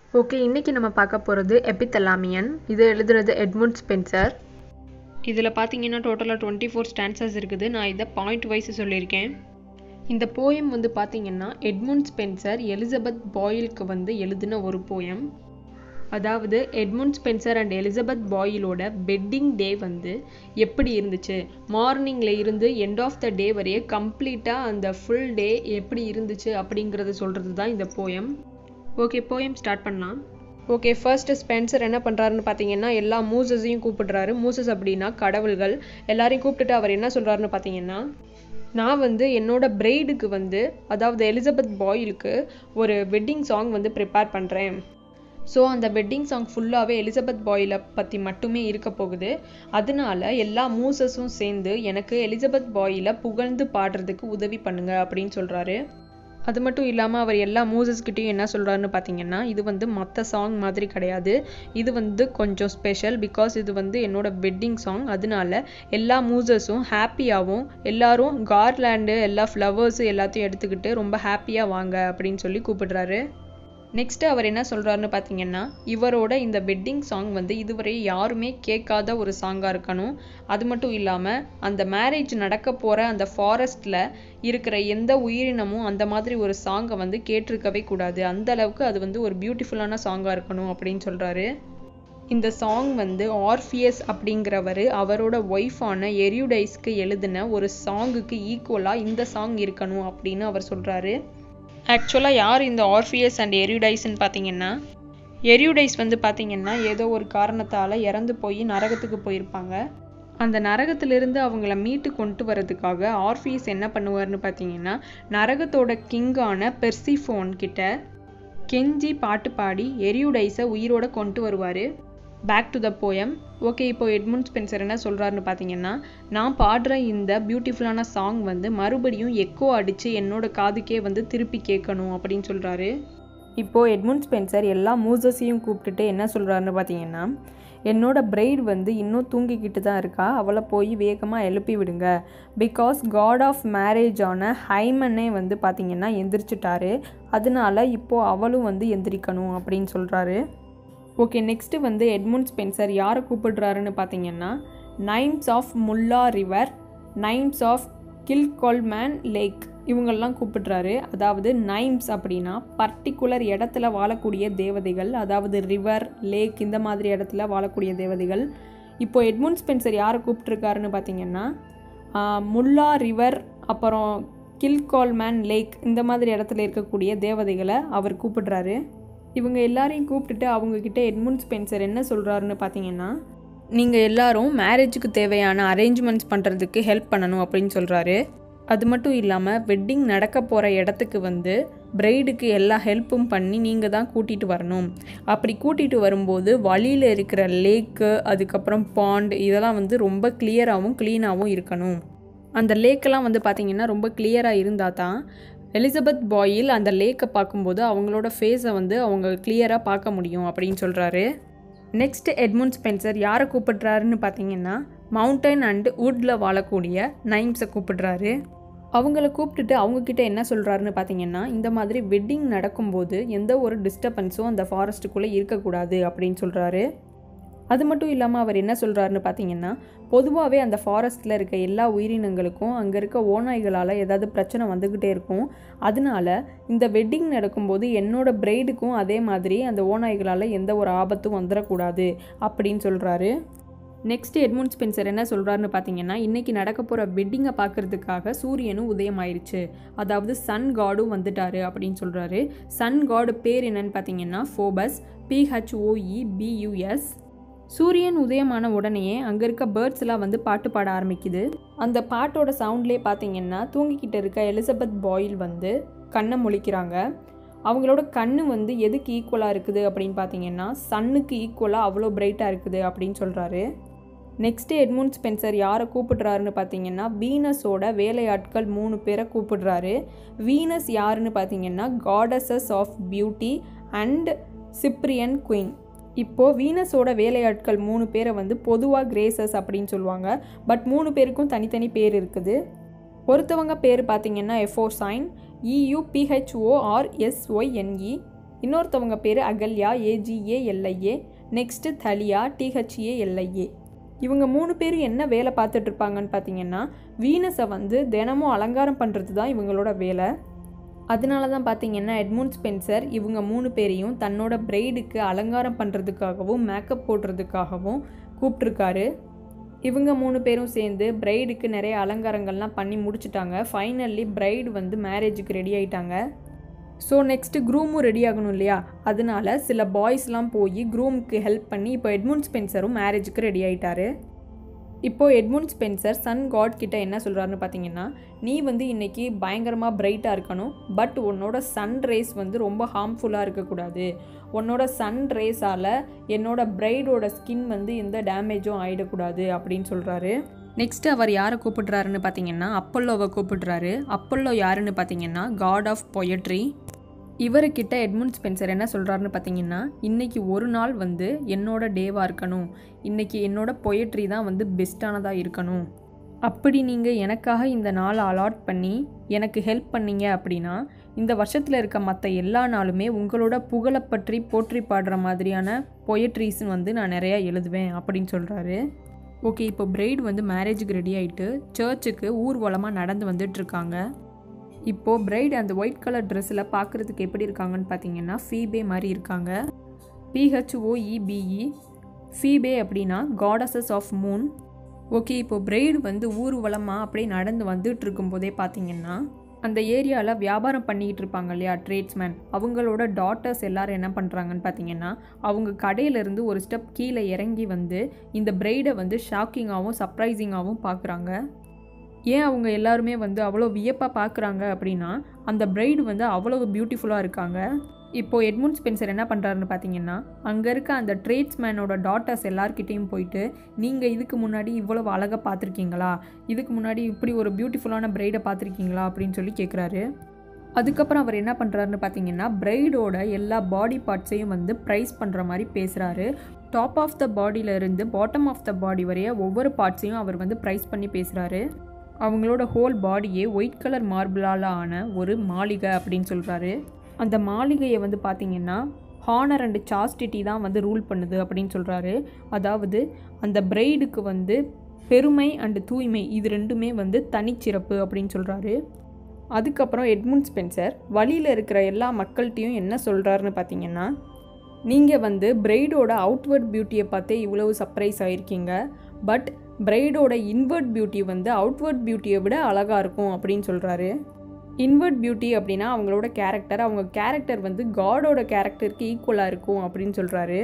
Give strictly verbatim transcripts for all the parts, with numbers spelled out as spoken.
Okay, இன்னைக்கு நம்ம பார்க்க போகிறது எபித்தலாமியன். இது எழுதுறது எட்மண்ட் ஸ்பென்சர். இதில் பார்த்தீங்கன்னா டோட்டலாக டுவெண்ட்டி ஃபோர் ஸ்டான்சஸ் இருக்குது. நான் இதை பாயிண்ட் வைஸ் சொல்லியிருக்கேன். இந்த போயம் வந்து பார்த்தீங்கன்னா எட்மண்ட் ஸ்பென்சர் எலிசபெத் பாயிலுக்கு வந்து எழுதின ஒரு போயம். அதாவது எட்மண்ட் ஸ்பென்சர் அண்ட் எலிசபெத் பாயிலோட பெட்டிங் டே வந்து எப்படி இருந்துச்சு, மார்னிங்கில் இருந்து எண்ட் ஆஃப் த டே வரையே கம்ப்ளீட்டாக அந்த ஃபுல் டே எப்படி இருந்துச்சு அப்படிங்கிறத சொல்கிறது தான் இந்த போயம். ஓகே, போயம் ஸ்டார்ட் பண்ணலாம். ஓகே, ஃபர்ஸ்ட் ஸ்பென்சர் என்ன பண்ணுறாருன்னு பார்த்தீங்கன்னா எல்லா மூசஸையும் கூப்பிடுறாரு. மூசஸ் அப்படின்னா கடவுள்கள். எல்லாரையும் கூப்பிட்டுட்டு அவர் என்ன சொல்கிறாருன்னு பார்த்தீங்கன்னா, நான் வந்து என்னோட பிரைடுக்கு வந்து அதாவது எலிசபெத் பாயிலுக்கு ஒரு வெட்டிங் சாங் வந்து ப்ரிப்பேர் பண்ணுறேன். ஸோ அந்த வெட்டிங் சாங் ஃபுல்லாகவே எலிசபெத் பாயிலை பற்றி மட்டுமே இருக்க போகுது. அதனால எல்லா மூசஸும் சேர்ந்து எனக்கு எலிசபெத் பாயிலை புகழ்ந்து பாடுறதுக்கு உதவி பண்ணுங்க அப்படின்னு சொல்கிறாரு. அது மட்டும் இல்லாமல் அவர் எல்லா மூசஸ்கிட்டையும் என்ன சொல்கிறாருன்னு பார்த்தீங்கன்னா, இது வந்து மற்ற சாங் மாதிரி கிடையாது, இது வந்து கொஞ்சம் ஸ்பெஷல். பிகாஸ் இது வந்து என்னோட வெட்டிங் சாங். அதனால எல்லா மூசஸும் ஹாப்பியாகவும் எல்லாரும் கார்லேண்டு எல்லா ஃப்ளவர்ஸு எல்லாத்தையும் எடுத்துக்கிட்டு ரொம்ப ஹாப்பியாக வாங்க அப்படின்னு சொல்லி கூப்பிடுறாரு. நெக்ஸ்ட்டு அவர் என்ன சொல்கிறாருன்னு பார்த்தீங்கன்னா, இவரோட இந்த வெட்டிங் சாங் வந்து இதுவரை யாருமே கேட்காத ஒரு சாங்காக இருக்கணும். அது மட்டும் இல்லாமல் அந்த மேரேஜ் நடக்க போகிற அந்த ஃபாரஸ்ட்டில் இருக்கிற எந்த உயிரினமும் அந்த மாதிரி ஒரு சாங்கை வந்து கேட்டிருக்கவே கூடாது. அந்த அளவுக்கு அது வந்து ஒரு பியூட்டிஃபுல்லான சாங்காக இருக்கணும் அப்படின்னு சொல்கிறாரு. இந்த சாங் வந்து ஆர்ஃபியஸ் அப்படிங்கிறவர் அவரோட ஒய்ஃபான எரியுடைஸ்க்கு எழுதின ஒரு சாங்குக்கு ஈக்குவலாக இந்த சாங் இருக்கணும் அப்படின்னு அவர் சொல்கிறாரு. ஆக்சுவலாக யார் இந்த ஆர்ஃபியஸ் அண்ட் எரியுடைஸ்ன்னு பார்த்தீங்கன்னா, எரியுடைஸ் வந்து பார்த்தீங்கன்னா ஏதோ ஒரு காரணத்தால் இறந்து போய் நரகத்துக்கு போயிருப்பாங்க. அந்த நரகத்திலிருந்து அவங்கள மீட்டு கொண்டு வரதுக்காக ஆர்ஃபியஸ் என்ன பண்ணுவார்னு பார்த்தீங்கன்னா, நரகத்தோட கிங்கான பெர்சிஃபோன் கிட்ட கெஞ்சி பாட்டு பாடி எரியுடைஸை உயிரோட கொண்டு வருவார். Back to the poem. Okay, இப்போ எட்மண்ட் ஸ்பென்சர் என்ன சொல்கிறாருன்னு பார்த்தீங்கன்னா, நான் பாடுற இந்த பியூட்டிஃபுல்லான சாங் வந்து மறுபடியும் எக்கோ அடித்து என்னோட காதுக்கே வந்து திருப்பி கேட்கணும் அப்படின்னு சொல்கிறாரு. இப்போது எட்மண்ட் ஸ்பென்சர் எல்லா மூசஸையும் கூப்பிட்டுட்டு என்ன சொல்கிறாருன்னு பார்த்தீங்கன்னா, என்னோட பிரைட் வந்து இன்னும் தூங்கிக்கிட்டு தான் இருக்கா, அவளை போய் வேகமாக எழுப்பி விடுங்க. பிகாஸ் காட் ஆஃப் மேரேஜான ஹைமனே வந்து பார்த்திங்கன்னா எந்திரிச்சிட்டாரு. அதனால இப்போது அவளும் வந்து எந்திரிக்கணும் அப்படின்னு சொல்கிறாரு. ஓகே, நெக்ஸ்ட்டு வந்து எட்மண்ட் ஸ்பென்சர் யாரை கூப்பிடுறாருன்னு பார்த்தீங்கன்னா, nymphs of Mulla river, nymphs of Kilcolman lake இவங்கெல்லாம் கூப்பிடுறாரு. அதாவது நைம்ஸ் அப்படின்னா பர்டிகுலர் இடத்துல வாழக்கூடிய தேவதைகள், அதாவது ரிவர், லேக் இந்த மாதிரி இடத்துல வாழக்கூடிய தேவதைகள். இப்போ எட்மண்ட் ஸ்பென்சர் யாரை கூப்பிட்ருக்காருன்னு பார்த்தீங்கன்னா, முல்லா ரிவர் அப்புறம் கில்கோல்மேன் லேக் இந்த மாதிரி இடத்துல இருக்கக்கூடிய தேவதைகளை அவர் கூப்பிடுறாரு. இவங்க எல்லாரையும் கூப்பிட்டுட்டு அவங்கக்கிட்ட எட்மண்ட் ஸ்பென்சர் என்ன சொல்கிறாருன்னு பார்த்தீங்கன்னா, நீங்கள் எல்லாரும் மேரேஜுக்கு தேவையான அரேஞ்ச்மெண்ட்ஸ் பண்ணுறதுக்கு ஹெல்ப் பண்ணணும் அப்படின்னு சொல்கிறாரு. அது மட்டும் இல்லாமல் வெட்டிங் நடக்க போகிற இடத்துக்கு வந்து பிரைடுக்கு எல்லா ஹெல்ப்பும் பண்ணி நீங்கள் தான் கூட்டிகிட்டு வரணும். அப்படி கூட்டிகிட்டு வரும்போது வழியில் இருக்கிற லேக்கு, அதுக்கப்புறம் பாண்ட் இதெல்லாம் வந்து ரொம்ப கிளியராகவும் க்ளீனாகவும் இருக்கணும். அந்த லேக்கெல்லாம் வந்து பார்த்திங்கன்னா ரொம்ப கிளியராக இருந்தால் தான் எலிசபெத் பாயில் அந்த லேக்கை பார்க்கும்போது அவங்களோட ஃபேஸை வந்து அவங்க கிளியராக பார்க்க முடியும் அப்படின்னு சொல்கிறாரு. நெக்ஸ்ட் எட்மண்ட் ஸ்பென்சர் யாரை கூப்பிடுறாருன்னு பார்த்தீங்கன்னா, மவுண்டன் அண்ட் வுட்டில் வாழக்கூடிய நைம்ஸை கூப்பிடுறாரு. அவங்கள கூப்பிட்டுட்டு அவங்கக்கிட்ட என்ன சொல்கிறாருன்னு பார்த்தீங்கன்னா, இந்த மாதிரி வெட்டிங் நடக்கும்போது எந்த ஒரு டிஸ்டர்பன்ஸும் அந்த ஃபாரஸ்ட்டுக்குள்ளே இருக்கக்கூடாது அப்படின்னு சொல்கிறாரு. அது மட்டும் இல்லாமல் அவர் என்ன சொல்கிறாருன்னு பார்த்தீங்கன்னா, பொதுவாகவே அந்த ஃபாரஸ்ட்டில் இருக்க எல்லா உயிரினங்களுக்கும் அங்கே இருக்க ஓநாய்களால் ஏதாவது பிரச்சனை வந்துக்கிட்டே இருக்கும். அதனால இந்த வெட்டிங் நடக்கும்போது என்னோட பிரைடுக்கும் அதே மாதிரி அந்த ஓநாய்களால் எந்த ஒரு ஆபத்தும் வந்துடக்கூடாது அப்படின்னு சொல்கிறாரு. நெக்ஸ்ட் எட்மண்ட் ஸ்பென்சர் என்ன சொல்கிறாருன்னு பார்த்தீங்கன்னா, இன்றைக்கி நடக்க போகிற வெட்டிங்கை பார்க்குறதுக்காக சூரியனும் உதயமாயிருச்சு, அதாவது சன் காடும் வந்துட்டாரு அப்படின்னு சொல்கிறாரு. சன் காடு பேர் என்னன்னு பார்த்தீங்கன்னா ஃபோபஸ், பிஹெச்ஓஇபியூஎஸ். சூரியன் உதயமான உடனேயே அங்கே இருக்க பேர்ட்ஸ்லாம் வந்து பாட்டு பாட ஆரம்பிக்குது. அந்த பாட்டோட சவுண்ட்லேயே பார்த்தீங்கன்னா தூங்கிக்கிட்டு இருக்க எலிசபெத் பாயில் வந்து கண்ணை முழிக்கிறாங்க. அவங்களோட கண்ணு வந்து எதுக்கு ஈக்குவலாக இருக்குது அப்படின்னு பார்த்தீங்கன்னா, சன்னுக்கு ஈக்குவலாக அவ்வளோ பிரைட்டாக இருக்குது அப்படின்னு சொல்கிறாரு. நெக்ஸ்ட்டு எட்மண்ட் ஸ்பென்சர் யாரை கூப்பிடுறாருன்னு பார்த்தீங்கன்னா, வீனஸோட வேலையாட்கள் மூணு பேரை கூப்பிடுறாரு. வீனஸ் யாருன்னு பார்த்தீங்கன்னா, goddess of beauty and Cyprian queen. இப்போது வீனஸோட வேலையாட்கள் மூணு பேரை வந்து பொதுவாக கிரேசஸ் அப்படின்னு சொல்லுவாங்க. பட் மூணு பேருக்கும் தனித்தனி பேர் இருக்குது. ஒருத்தவங்க பேர் பார்த்தீங்கன்னா எஃபோசைன், இயூபிஹெச்ஓஆர்எஸ்ஒய்என்இ. இன்னொருத்தவங்க பேர் அகல்யா, ஏஜிஏஎல்ஐஏ. நெக்ஸ்ட்டு தலியா, டிஹெச்ஏஎல்ஐஏ. இவங்க மூணு பேரும் என்ன வேலை பார்த்துட்டு இருப்பாங்கன்னு பார்த்தீங்கன்னா, வீனஸை வந்து தினமும் அலங்காரம் பண்ணுறது தான் இவங்களோட வேலை. அதனால தான் பார்த்தீங்கன்னா எட்மund ஸ்பென்சர் இவங்க மூணு பேரையும் தன்னோட பிரைடுக்கு அலங்காரம் பண்ணுறதுக்காகவும் மேக்கப் போடுறதுக்காகவும் கூப்பிட்ருக்காரு. இவங்க மூணு பேரும் சேர்ந்து பிரைடுக்கு நிறைய அலங்காரங்கள்லாம் பண்ணி முடிச்சுட்டாங்க. ஃபைனல்லி பிரைடு வந்து மேரேஜுக்கு ரெடி ஆகிட்டாங்க. ஸோ நெக்ஸ்ட்டு க்ரூமும் ரெடி ஆகணும் இல்லையா, அதனால சில பாய்ஸ்லாம் போய் க்ரூமுக்கு ஹெல்ப் பண்ணி இப்போ எட்மund ஸ்பென்சரும் மேரேஜுக்கு ரெடி ஆகிட்டாரு. இப்போது எட்மund ஸ்பென்சர் சன் காட் கிட்ட என்ன சொல்கிறாருன்னு பார்த்தீங்கன்னா, நீ வந்து இன்றைக்கி பயங்கரமாக பிரைட்டாக இருக்கணும், பட் உன்னோட சன் ரேஸ் வந்து ரொம்ப ஹார்ம்ஃபுல்லாக இருக்கக்கூடாது. உன்னோட சன் ரேஸால் என்னோட பிரைடோட ஸ்கின் வந்து எந்த டேமேஜும் ஆகிடக்கூடாது அப்படின்னு சொல்கிறாரு. நெக்ஸ்ட்டு அவர் யாரை கூப்பிடுறாருன்னு பார்த்தீங்கன்னா அப்பல்லோவை கூப்பிடுறாரு. அப்பல்லோ யாருன்னு பார்த்தீங்கன்னா காட் ஆஃப் பொயட்ரி. இவர்கிட்ட எட்மund ஸ்பென்சர் என்ன சொல்கிறாருன்னு பார்த்தீங்கன்னா, இன்றைக்கி ஒரு நாள் வந்து என்னோட டேவாக இருக்கணும், இன்றைக்கி என்னோட பொயட்ரி தான் வந்து பெஸ்ட்டானதாக இருக்கணும். அப்படி நீங்கள் எனக்காக இந்த நாளை அலாட் பண்ணி எனக்கு ஹெல்ப் பண்ணீங்க அப்படின்னா இந்த வருஷத்தில் இருக்க மற்ற எல்லா நாளுமே உங்களோட புகழை பற்றி போற்றி பாடுற மாதிரியான பொயட்ரிஸ்ன்னு வந்து நான் நிறையா எழுதுவேன் அப்படின்னு சொல்கிறாரு. ஓகே, இப்போ பிரைடு வந்து மேரேஜுக்கு ரெடி ஆகிட்டு சர்ச்சுக்கு ஊர்வலமாக நடந்து வந்துட்டுருக்காங்க. இப்போது பிரைடு அந்த ஒயிட் கலர் ட்ரெஸ்ஸில் பார்க்குறதுக்கு எப்படி இருக்காங்கன்னு பார்த்தீங்கன்னா ஃபீபே மாதிரி இருக்காங்க. பிஹெச்ஓஇபிஇ, ஃபீபே அப்படின்னா காடஸஸ் ஆஃப் மூன். ஓகே, இப்போது பிரைடு வந்து ஊர்வலமாக அப்படியே நடந்து வந்துட்டு இருக்கும்போதே பார்த்தீங்கன்னா அந்த ஏரியாவில் வியாபாரம் பண்ணிக்கிட்டு இருப்பாங்க இல்லையா ட்ரேட்ஸ்மேன், அவங்களோட டாட்டர்ஸ் எல்லோரும் என்ன பண்ணுறாங்கன்னு பார்த்தீங்கன்னா அவங்க கடையிலேருந்து ஒரு ஸ்டெப் கீழே இறங்கி வந்து இந்த பிரைடை வந்து ஷாக்கிங்காகவும் சர்ப்ரைசிங்காகவும் பார்க்குறாங்க. ஏன் அவங்க எல்லாருமே வந்து அவ்வளோ வியப்பாக பார்க்குறாங்க அப்படின்னா அந்த பிரைடு வந்து அவ்வளோ பியூட்டிஃபுல்லாக இருக்காங்க. இப்போது எட்மund ஸ்பென்சர் என்ன பண்ணுறாருன்னு பார்த்தீங்கன்னா அங்கே இருக்க அந்த ட்ரேட்ஸ்மேனோட டாட்டர்ஸ் எல்லார்கிட்டையும் போயிட்டு, நீங்கள் இதுக்கு முன்னாடி இவ்வளவு அழகாக பார்த்துருக்கீங்களா, இதுக்கு முன்னாடி இப்படி ஒரு பியூட்டிஃபுல்லான பிரைடை பார்த்துருக்கீங்களா அப்படின்னு சொல்லி கேட்குறாரு. அதுக்கப்புறம் அவர் என்ன பண்ணுறாருன்னு பார்த்தீங்கன்னா பிரைடோட எல்லா பாடி பார்ட்ஸையும் வந்து ப்ரைஸ் பண்ணுற மாதிரி பேசுகிறாரு. டாப் ஆஃப் த பாடியிலேருந்து பாட்டம் ஆஃப் த பாடி வரைய ஒவ்வொரு பார்ட்ஸையும் அவர் வந்து ப்ரைஸ் பண்ணி பேசுகிறாரு. அவங்களோட ஹோல் பாடியே ஒயிட் கலர் மார்பிளால் ஆன ஒரு மாளிகை அப்படின்னு சொல்கிறாரு. அந்த மாளிகையை வந்து பார்த்திங்கன்னா ஹானர் அண்ட் சாஸ்டிட்டி தான் வந்து ரூல் பண்ணுது அப்படின்னு சொல்கிறாரு. அதாவது அந்த பிரைடுக்கு வந்து பெருமை அண்டு தூய்மை இது ரெண்டுமே வந்து தனிச்சிறப்பு அப்படின்னு சொல்கிறாரு. அதுக்கப்புறம் எட்மund ஸ்பென்சர் வழியில் இருக்கிற எல்லா மக்கள்கிட்டையும் என்ன சொல்கிறாருன்னு பார்த்தீங்கன்னா, நீங்கள் வந்து பிரைடோட அவுட்வர்ட் பியூட்டியை பார்த்தே இவ்வளவு சர்ப்ரைஸ் ஆகிருக்கீங்க, பட் பிரைடோட இன்வர்ட் பியூட்டி வந்து அவுட்வர்ட் பியூட்டியை விட அழகாக இருக்கும் அப்படின்னு சொல்கிறாரு. இன்வர்ட் பியூட்டி அப்படின்னா அவங்களோட கேரக்டர், அவங்க கேரக்டர் வந்து காடோட கேரக்டருக்கு ஈக்குவலாக இருக்கும் அப்படின்னு சொல்கிறாரு.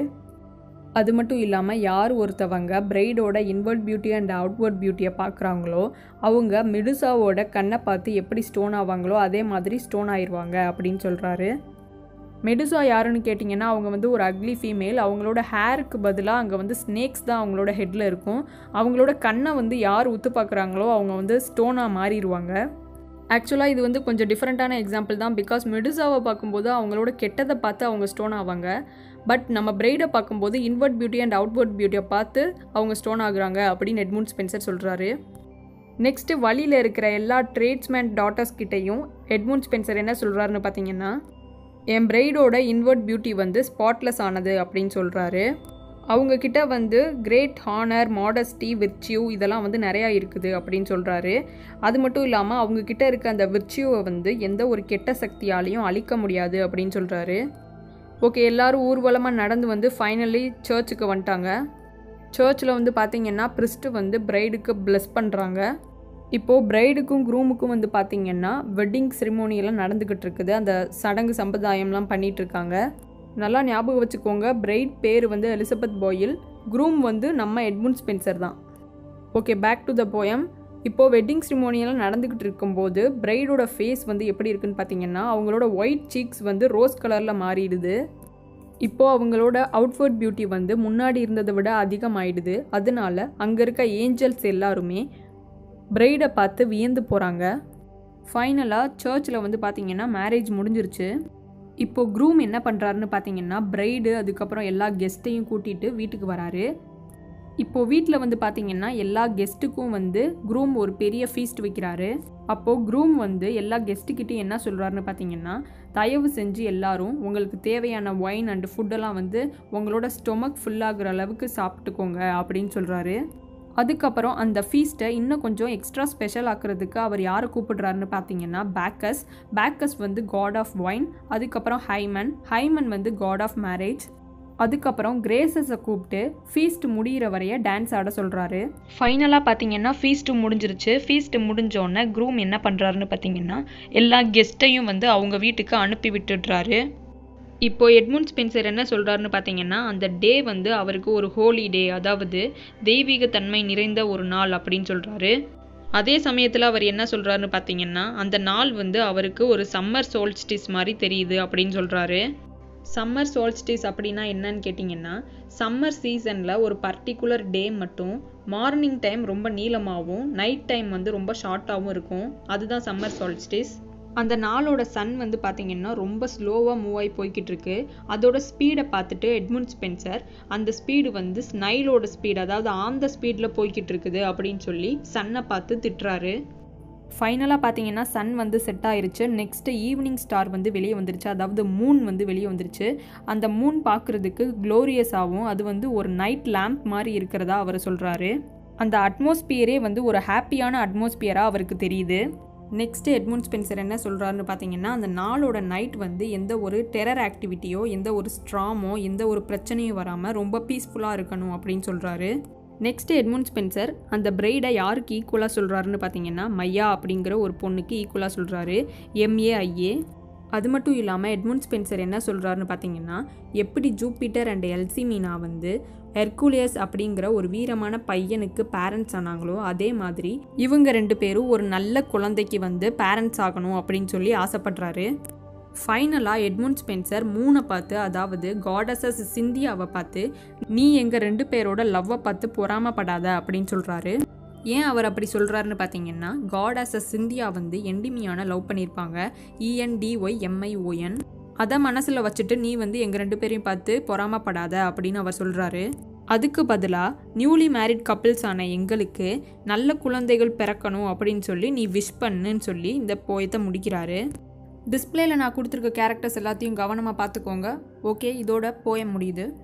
அது மட்டும் இல்லாமல் யார் ஒருத்தவங்க பிரைடோட இன்வர்ட் பியூட்டி அண்ட் அவுட்வர்ட் பியூட்டியை பார்க்குறாங்களோ அவங்க மெடுசாவோட கண்ணை பார்த்து எப்படி ஸ்டோன் ஆவாங்களோ அதே மாதிரி ஸ்டோன் ஆயிடுவாங்க அப்படின்னு சொல்கிறாரு. மெடுசா யாருன்னு கேட்டிங்கன்னா அவங்க வந்து ஒரு அக்லி ஃபீமேல். அவங்களோட ஹேருக்கு பதிலாக அங்கே வந்து ஸ்னேக்ஸ் தான் அவங்களோட ஹெட்டில் இருக்கும். அவங்களோட கண்ணை வந்து யார் உத்து பார்க்குறாங்களோ அவங்க வந்து ஸ்டோனாக மாறிடுவாங்க. ஆக்சுவலாக இது வந்து கொஞ்சம் டிஃப்ரெண்ட்டான எக்ஸாம்பிள் தான். பிகாஸ் மெடுசாவை பார்க்கும்போது அவங்களோட கெட்டதை பார்த்து அவங்க ஸ்டோன் ஆவாங்க. பட் நம்ம பிரைடை பார்க்கும்போது இன்வர்ட் பியூட்டி அண்ட் அவுட்வர்ட் பியூட்டியை பார்த்து அவங்க ஸ்டோன் ஆகுறாங்க அப்படின்னு எட்மund ஸ்பென்சர் சொல்கிறாரு. நெக்ஸ்ட்டு வழியில் இருக்கிற எல்லா ட்ரேட்ஸ்மேன் டாட்டர்ஸ் கிட்டையும் எட்மund ஸ்பென்சர் என்ன சொல்கிறாருன்னு பார்த்தீங்கன்னா, என் பிரைடோட இன்வர்ட் பியூட்டி வந்து ஸ்பாட்லெஸ் ஆனது அப்படின்னு சொல்கிறாரு. அவங்கக்கிட்ட வந்து கிரேட் ஹானர், மாடஸ்டி, விர்ச்சியூ இதெல்லாம் வந்து நிறையா இருக்குது அப்படின்னு சொல்கிறாரு. அது மட்டும் இல்லாமல் அவங்கக்கிட்ட இருக்க அந்த விர்ச்சியூவை வந்து எந்த ஒரு கெட்ட சக்தியாலையும் அழிக்க முடியாது அப்படின்னு சொல்கிறாரு. ஓகே, எல்லோரும் ஊர்வலமாக நடந்து வந்து ஃபைனலி சர்ச்சுக்கு வந்துட்டாங்க. சர்ச்சில் வந்து பார்த்திங்கன்னா பிரிஸ்ட்டு வந்து பிரைடுக்கு ப்ளஸ் பண்ணுறாங்க. இப்போது பிரைடுக்கும் க்ரூமுக்கும் வந்து பார்த்திங்கன்னா வெட்டிங் செரிமோனியெல்லாம் நடந்துக்கிட்டு இருக்குது. அந்த சடங்கு சம்பிரதாயம்லாம் பண்ணிகிட்ருக்காங்க. நல்லா ஞாபகம் வச்சுக்கோங்க, பிரைட் பேர் வந்து எலிசபெத் பாயில், க்ரூம் வந்து நம்ம எட்மund ஸ்பென்சர் தான். Okay, back to the poem. இப்போது வெட்டிங் செரிமோனியெல்லாம் நடந்துக்கிட்டு இருக்கும்போது பிரைடோட ஃபேஸ் வந்து எப்படி இருக்குன்னு பார்த்தீங்கன்னா அவங்களோட ஒயிட் சீக்ஸ் வந்து ரோஸ் கலரில் மாறிடுது. இப்போது அவங்களோட அவுட்வர்ட் பியூட்டி வந்து முன்னாடி இருந்ததை விட அதிகமாகிடுது. அதனால அங்கே இருக்க ஏஞ்சல்ஸ் எல்லாருமே பிரைடை பார்த்து வியந்து போகிறாங்க. ஃபைனலாக சர்ச்சில் வந்து பார்த்திங்கன்னா மேரேஜ் முடிஞ்சிருச்சு. இப்போது க்ரூம் என்ன பண்ணுறாருன்னு பார்த்தீங்கன்னா பிரைடு அதுக்கப்புறம் எல்லா கெஸ்ட்டையும் கூட்டிகிட்டு வீட்டுக்கு வராரு. இப்போது வீட்டில் வந்து பார்த்திங்கன்னா எல்லா கெஸ்ட்டுக்கும் வந்து க்ரூம் ஒரு பெரிய ஃபீஸ்ட் வைக்கிறாரு. அப்போது க்ரூம் வந்து எல்லா கெஸ்ட்டுக்கிட்டையும் என்ன சொல்கிறாருன்னு பார்த்தீங்கன்னா, தயவு செஞ்சு எல்லாரும் உங்களுக்கு தேவையான ஒயின் அண்டு ஃபுட்டெல்லாம் வந்து உங்களோட ஸ்டொமக் ஃபுல்லாகிற அளவுக்கு சாப்பிட்டுக்கோங்க அப்படின்னு சொல்கிறாரு. அதுக்கப்புறம் அந்த ஃபீஸ்ட்டை இன்னும் கொஞ்சம் எக்ஸ்ட்ரா ஸ்பெஷல் ஆக்கிறதுக்கு அவர் யாரை கூப்பிடுறாருன்னு பார்த்தீங்கன்னா பேக்கஸ். பேக்கஸ் வந்து காட் ஆஃப் ஒயின். அதுக்கப்புறம் ஹைமன். ஹைமன் வந்து காட் ஆஃப் மேரேஜ். அதுக்கப்புறம் கிரேசஸை கூப்பிட்டு ஃபீஸ்ட் முடிகிற வரைய டான்ஸ் ஆட சொல்கிறாரு. ஃபைனலாக பார்த்தீங்கன்னா ஃபீஸ்ட்டு முடிஞ்சிருச்சு. ஃபீஸ்ட்டு முடிஞ்சோடனே க்ரூம் என்ன பண்ணுறாருன்னு பார்த்தீங்கன்னா எல்லா கெஸ்ட்டையும் வந்து அவங்க வீட்டுக்கு அனுப்பி விட்டுடுறாரு. இப்போ எட்மund ஸ்பென்சர் என்ன சொல்கிறாருன்னு பார்த்தீங்கன்னா அந்த டே வந்து அவருக்கு ஒரு ஹோலி டே, அதாவது தெய்வீக தன்மை நிறைந்த ஒரு நாள் அப்படின்னு சொல்கிறாரு. அதே சமயத்தில் அவர் என்ன சொல்கிறாருன்னு பார்த்தீங்கன்னா அந்த நாள் வந்து அவருக்கு ஒரு சம்மர் சோல்ஸ்டிஸ் மாதிரி தெரியுது அப்படின்னு சொல்கிறாரு. சம்மர் சோல்ஸ்டிஸ் அப்படின்னா என்னன்னு கேட்டிங்கன்னா, சம்மர் சீசனில் ஒரு பர்டிகுலர் டே மட்டும் மார்னிங் டைம் ரொம்ப நீளமாகவும் நைட் டைம் வந்து ரொம்ப ஷார்ட்டாகவும் இருக்கும். அதுதான் சம்மர் சோல்ஸ்டிஸ். அந்த நாளோட சன் வந்து பார்த்திங்கன்னா ரொம்ப ஸ்லோவாக மூவ் ஆகி போய்கிட்டு இருக்கு. அதோட ஸ்பீடை பார்த்துட்டு எட்மund ஸ்பென்சர் அந்த ஸ்பீடு வந்து ஸ்னைலோட ஸ்பீடு, அதாவது ஆந்த ஸ்பீடில் போய்கிட்டு இருக்குது அப்படின்னு சொல்லி சன்னை பார்த்து திட்டுறாரு. ஃபைனலாக பார்த்தீங்கன்னா சன் வந்து செட் ஆயிருச்சு. நெக்ஸ்ட்டு ஈவினிங் ஸ்டார் வந்து வெளியே வந்துருச்சு, அதாவது மூன் வந்து வெளியே வந்துருச்சு. அந்த மூன் பார்க்குறதுக்கு க்ளோரியஸாகவும் அது வந்து ஒரு நைட் லேம்ப் மாதிரி இருக்கிறதா அவர் சொல்கிறாரு. அந்த அட்மாஸ்பியரே வந்து ஒரு ஹாப்பியான அட்மாஸ்பியராக அவருக்கு தெரியுது. நெக்ஸ்ட்டு எட்மund ஸ்பென்சர் என்ன சொல்கிறாருன்னு பார்த்தீங்கன்னா அந்த நாளோட நைட் வந்து எந்த ஒரு டெரர் ஆக்டிவிட்டியோ எந்த ஒரு ஸ்ட்ராமோ எந்த ஒரு பிரச்சனையும் வராமல் ரொம்ப பீஸ்ஃபுல்லாக இருக்கணும் அப்படின்னு சொல்கிறாரு. நெக்ஸ்ட்டு எட்மund ஸ்பென்சர் அந்த பிரைடை யாருக்கு ஈக்குவலாக சொல்கிறாருன்னு பார்த்தீங்கன்னா மையா அப்படிங்கிற ஒரு பொண்ணுக்கு ஈக்குவலாக சொல்கிறாரு, எம்ஏஐஏ. அது மட்டும் இல்லாமல் எட்மund ஸ்பென்சர் என்ன சொல்கிறாருன்னு பார்த்தீங்கன்னா எப்படி ஜூபிட்டர் அண்ட் எல்சிமீனா வந்து ஹெர்குலியஸ் அப்படிங்கிற ஒரு வீரமான பையனுக்கு பேரண்ட்ஸ் ஆனாங்களோ அதே மாதிரி இவங்க ரெண்டு பேரும் ஒரு நல்ல குழந்தைக்கு வந்து பேரண்ட்ஸ் ஆகணும் அப்படின்னு சொல்லி ஆசைப்படுறாரு. ஃபைனலாக எட்மund ஸ்பென்சர் மூணை பார்த்து, அதாவது காடஸஸ் சிந்தியாவை பார்த்து நீ எங்கள் ரெண்டு பேரோட லவ்வை பார்த்து பொறாமப்படாத அப்படின்னு சொல்கிறாரு. ஏன் அவர் அப்படி சொல்கிறாருன்னு பார்த்தீங்கன்னா காடஸஸ் சிந்தியா வந்து எண்டிமியான லவ் பண்ணியிருப்பாங்க, இஎன்டிஒய் எம்ஐஓஎன். அதை மனசில் வச்சுட்டு நீ வந்து எங்கள் ரெண்டு பேரையும் பார்த்து பொறாமப்படாத அப்படின்னு அவர் சொல்கிறாரு. அதுக்கு பதிலாக நியூலி மேரிட் கப்பிள்ஸ் ஆன எங்களுக்கு நல்ல குழந்தைகள் பிறக்கணும் அப்படின்னு சொல்லி நீ விஷ் பண்ணுன்னு சொல்லி இந்த போயத்தை முடிக்கிறாரு. டிஸ்பிளேல நான் கொடுத்துருக்க கேரக்டர்ஸ் எல்லாத்தையும் கவனமாக பார்த்துக்கோங்க. ஓகே, இதோட போயம் முடியுது.